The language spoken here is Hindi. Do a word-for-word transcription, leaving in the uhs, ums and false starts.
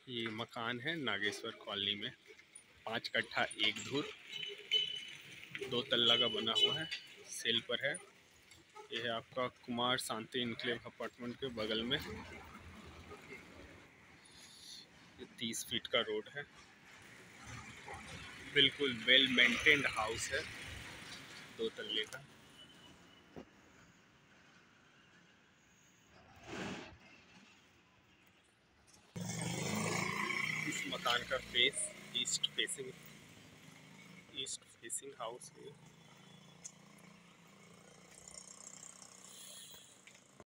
ये मकान है नागेश्वर कॉलोनी में, पाँच कट्ठा एक धुर, दो तल्ला का बना हुआ है, सेल पर है। यह है आपका कुमार शांति इनक्लेव अपार्टमेंट के बगल में। ये तीस फीट का रोड है, बिल्कुल वेल मेंटेन्ड हाउस है, दो तल्ले का। इस मकान का face east facing east facing house है।